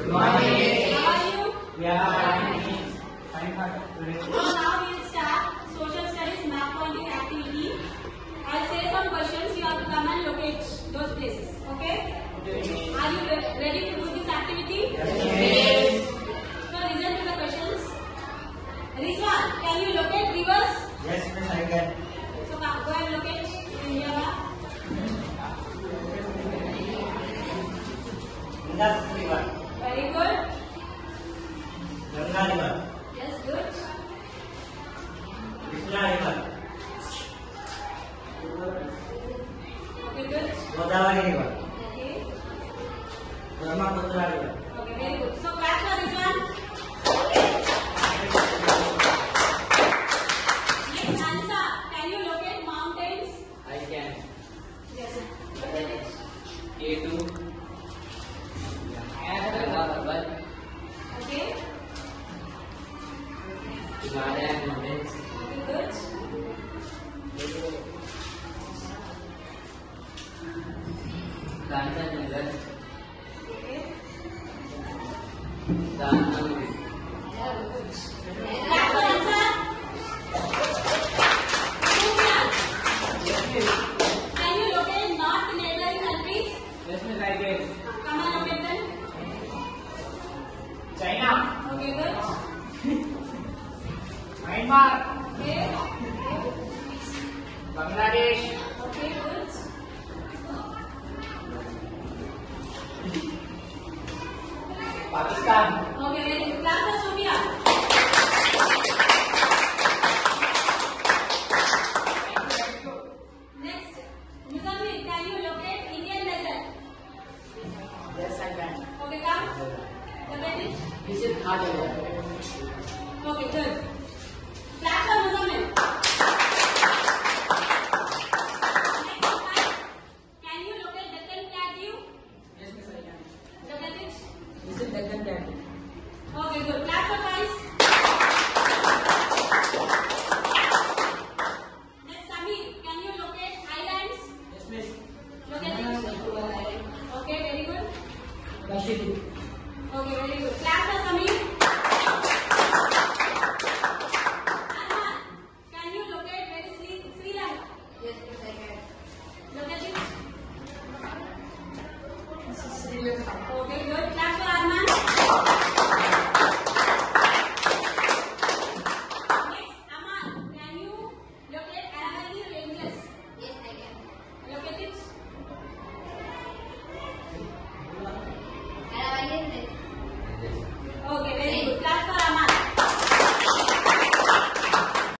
morning. How are you? We are fine. Fine for today. Now we will start social studies map pointing activity. I'll say some questions. You have to come and locate those places. Okay? Are you ready to do this activity? Yes. So listen to the questions. Rizwan, can you locate rivers? Yes, Miss, I can. So come, go and locate in your map. Indus River, Very good. Ganga River, Yes, good. Krishna River, Okay, good. Godavari River, Okay. Brahmaputra River. Okay, very good. So clap for Rizwan. Next answer. Can you locate mountains? I can. Yes. Locate it. K2. Ganga Okay. Himalayan mountains. Okay, good. Kanchanjunga. Okay. Dhanamuri. Very good. Clap for answer. Sufyan, can you locate north neighboring countries? Yes, Miss, I can. Come on, locate them. China, Okay, good. Myanmar, Okay. Bangladesh, Okay, good. Pakistan, Okay, very good. Clap for Sophia. Next, Muzammil, can you locate Indian desert? yes, I can. Okay, come. Locate it. This is Himalaya. Okay, good. Clap for Muzammil. Next one. Can you locate Deccan Plateau? Yes, Miss, I can. Locate it. This is Deccan Plateau. Okay, good. Clap for Faiz. Next, Samir, can you locate islands? Yes, Miss. Locate it. Okay, very good. Pacific. Okay, very good. Clap for Samir. Anand, can you locate where is Sri Lanka? Yes, yes, I can. Locate it. This is Sri Lanka. Okay, good.